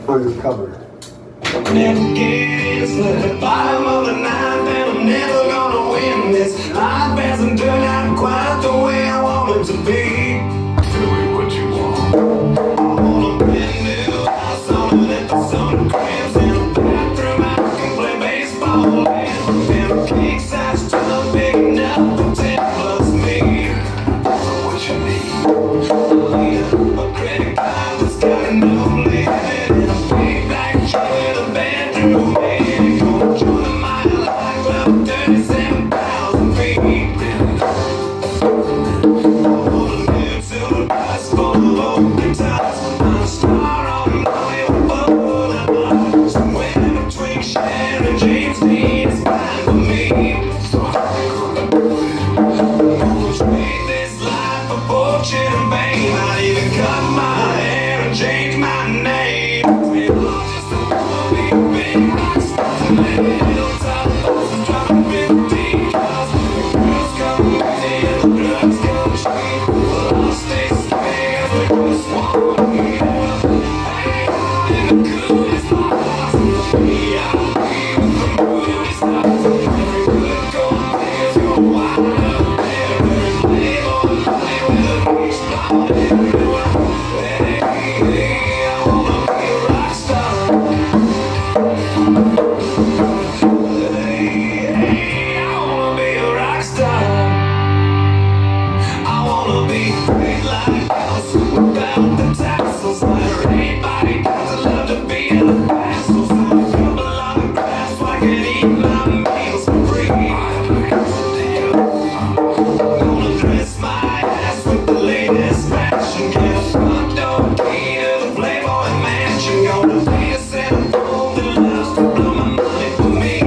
undercover. Never gets to the bottom of the ninth, and I'm never gonna win this. Life hasn't turned out quite the way I want it to be. Tell me what you want. I want a brand new house on an episode of Cribs in a bathroom. I can play baseball and a king size tub big enough for 10 plus me. What you need? A credit card that's got no limit and a big black chain with a bedroom. Man, gonna join my life club, 37,000 feet. I want a new silver bus full of open ties. I'm a star on the Hollywood Boulevard. Somewhere between Cher and James Dean is fine with me. So I'm gonna trade this life for fortune and fame. I'd even cut my hair and change my name. We all just wanna be a big rock stars and live in hilltop houses, driving 15 cars. The girls come easy and the drugs come cheap. Well, I'll stay scared, we just wanna be out in the coolest bars. We out with the movie stars. Every good gold digger's gonna wind up there. Every playboy play with a beach blonde everywhere. Hey, I wanna be a rock star. Hey, I wanna be a rock star. I wanna be great like Elvis without the tassels. Like anybody does, I love to be in the castles. I'm a couple of grass so I can eat my meals for free. I'm gonna dress my ass with the latest fashion. Get a front door key to the Playboy mansion. Gonna be a centerfold that loves to blow my money for me.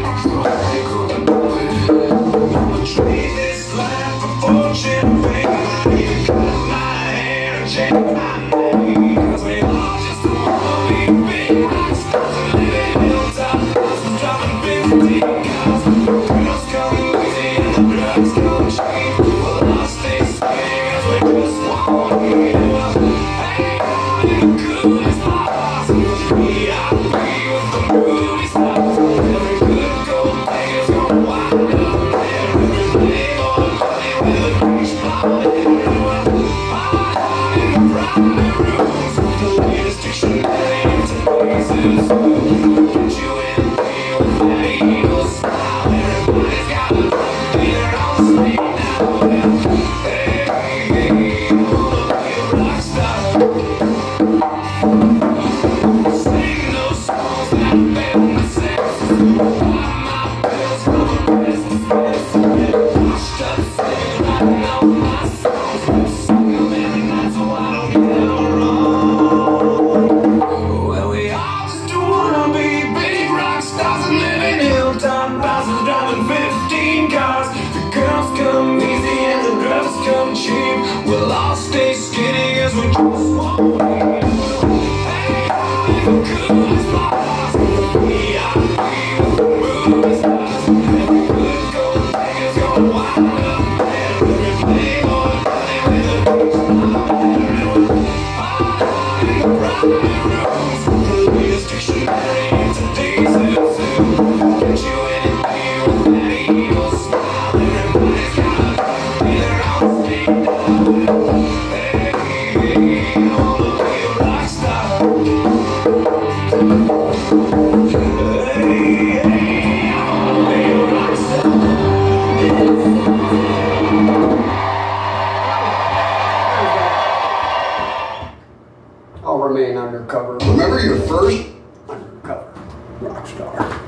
Gonna trade this life for fortune and fame. I need to cut my hair and change my name. 'Cause we all just wanna be big rock stars and live in hilltop houses, driving 15 cars. The girls come easy and the drugs come cheap. Well, I'll stay skinny 'cause we just wanna be out. Hey, out in the coolest bars. We out with the movie stars. Every good gold digger's gonna wind up there. Every playboy play with a beach blonde everywhere. Out in the private rooms with the latest dictionary in today's zoo. Get you in here with that evil style. Everybody's got a drug dealer on speed now. Hey, I wanna be a rock star. Sing those songs that I bet myself. Buy my bills from a business. Get washed up singing, writing all my songs. Sing them every night so I don't get them wrong. Well, we all just wanna be big rock stars and live in hilltop houses, driving 15 cars. The girls come easy and the drugs come cheap. We'll all stay skinny 'cause we just won't be. Hey, out in the coolest bars. We out with the movie stars. Every good gold digger's gonna wind up there. Every playboy play with a beach blonde everywhere. Out in the private rooms with the latest dictionary in today's zoo. Get you in here with that evil smile. Everybody's got a drug dealer on speed dial. Hey, I wanna be a rock star. Hey, I wanna be a rock star. I'll remain undercover. Remember your first Undercover rock star.